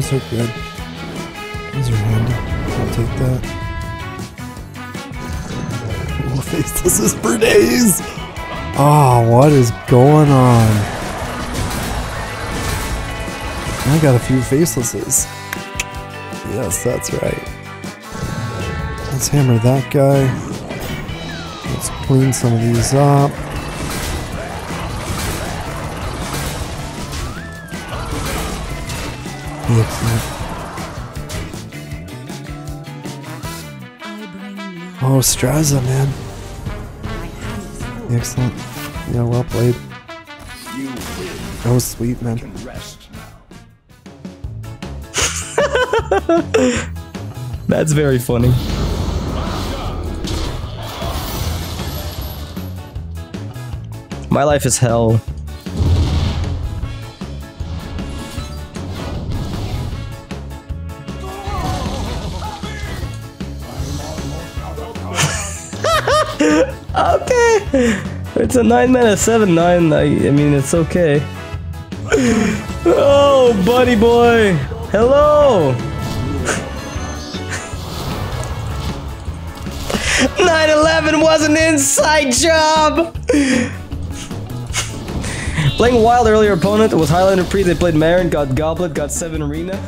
Those are good. Those are handy. I'll take that. Oh, facelesses for days! Oh, what is going on? I got a few facelesses. Yes, that's right. Let's hammer that guy. Let's clean some of these up. Excellent. Oh, Straza, man. Excellent. Yeah, well played. That was sweet, man. That's very funny. My life is hell. Okay. It's a 9-mana 7/9. I mean, it's okay. Oh, buddy boy. Hello. 9/11 was an inside job. Playing Wild earlier opponent was Highlander Pre. They played Marin, got Goblet, got 7 Arena.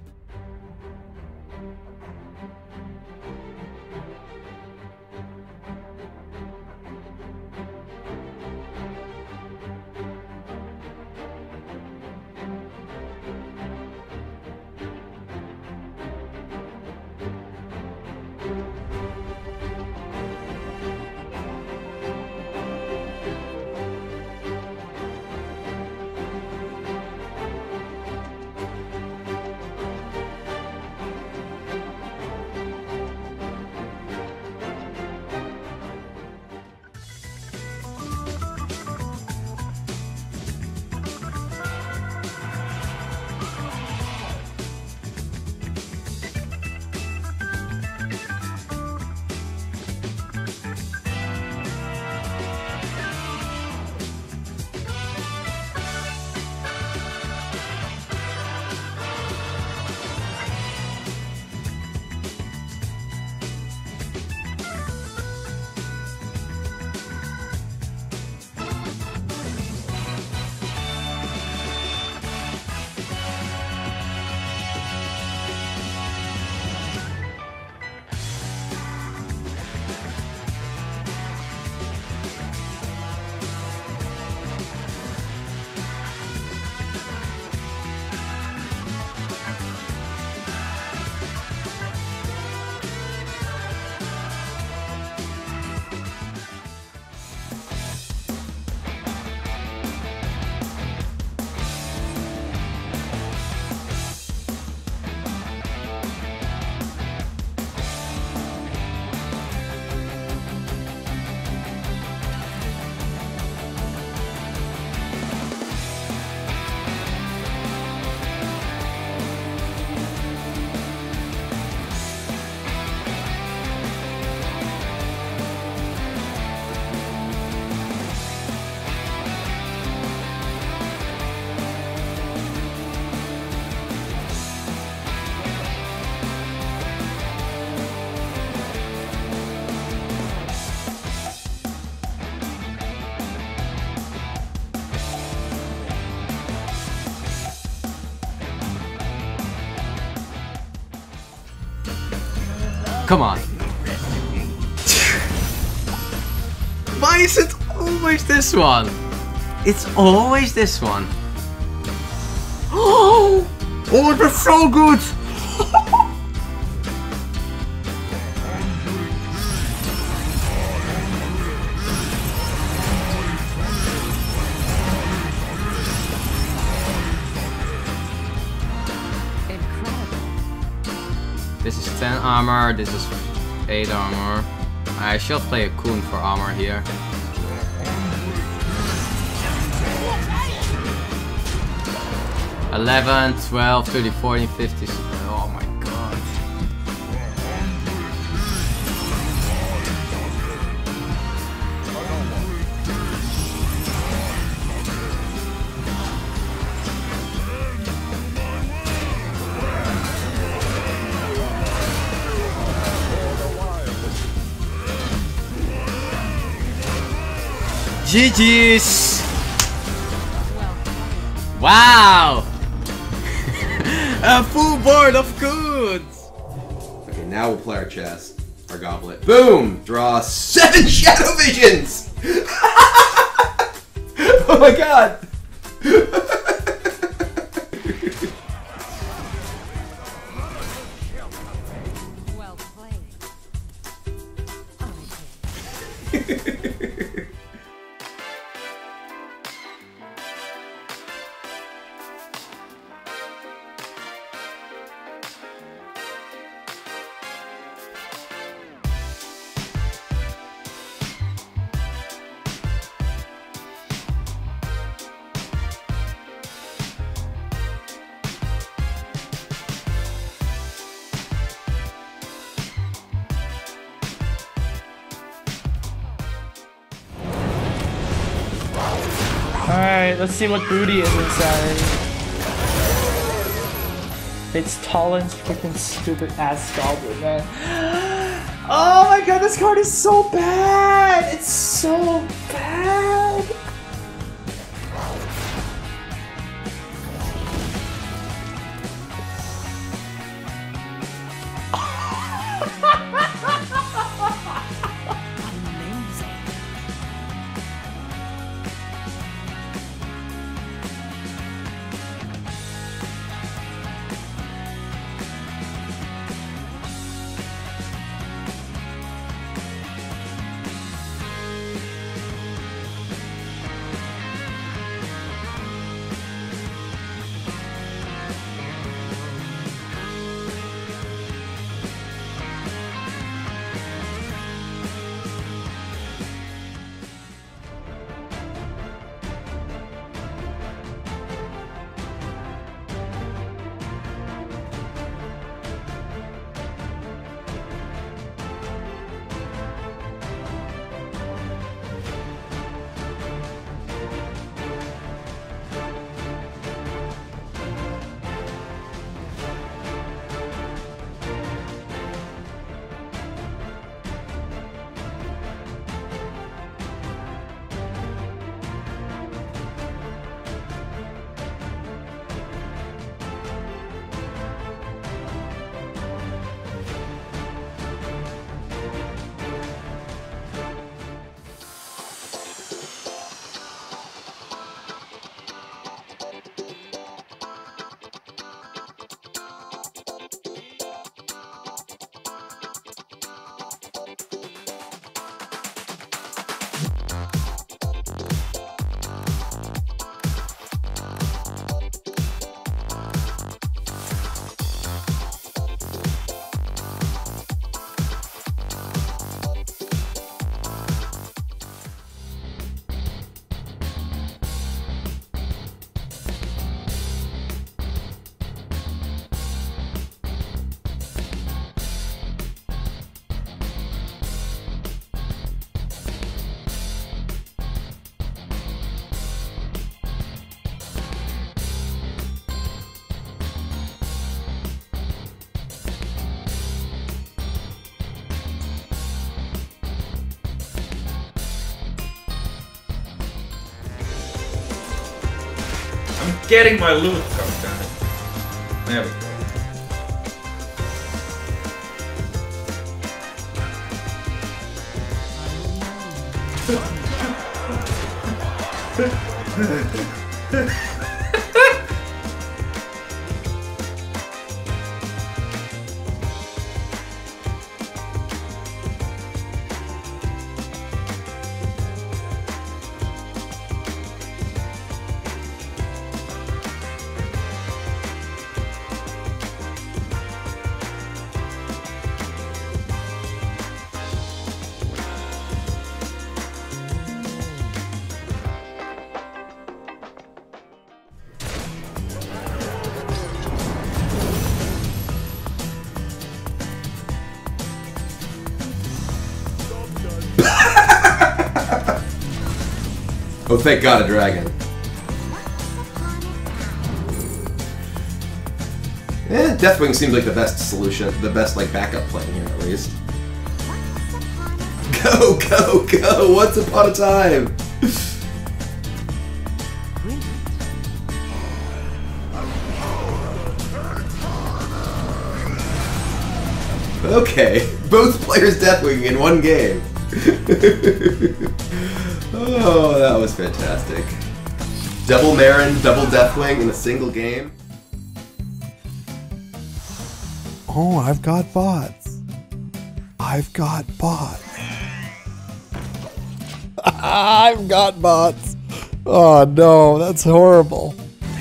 Come on. Why is it always this one? It's always this one. Oh, that's so good. This is 10 armor, this is 8 armor. I should play a Kun for armor here. $11, $12, $13, $14, $15. Oh my god. GG's! Wow! A full board of goods! Okay, now we'll play our chess. Our goblet. Boom! Draw 7 Shadow Visions! Oh my god! Well played. Alright, let's see what booty is inside. It's Talon's freaking stupid ass goblin, man. Oh my god, this card is so bad! It's so bad! I'm getting my loot, goddammit. There we go. Oh, thank God, a dragon. Deathwing seems like the best solution, the best like backup plan here at least. Go, go, go! Once upon a time. Okay, both players Deathwing in one game. Oh, that was fantastic. Double Marin, double Deathwing in a single game. Oh, I've got bots. I've got bots. I've got bots. Oh no, that's horrible.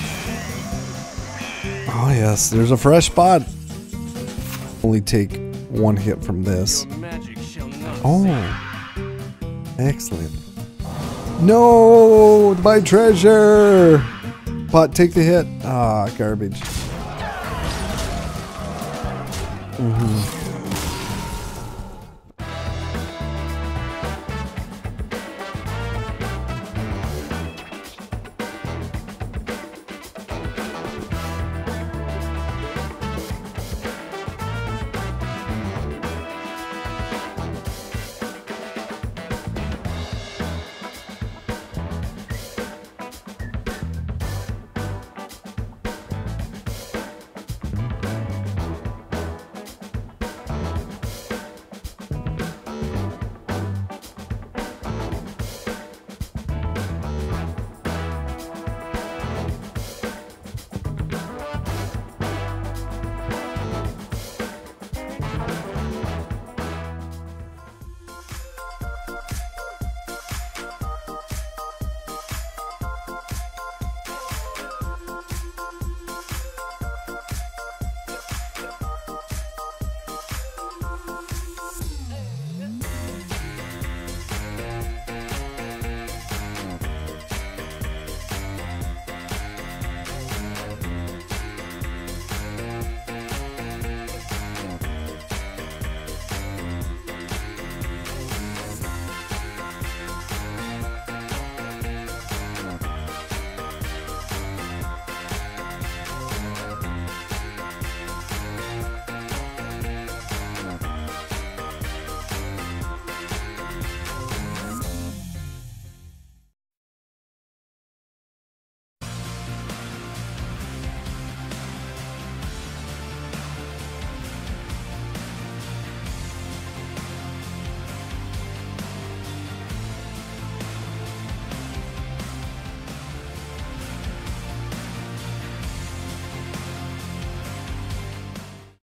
Oh yes, there's a fresh bot. Only take one hit from this. Oh, excellent. No, my treasure. Bot, take the hit. Ah, garbage. Mm-hmm.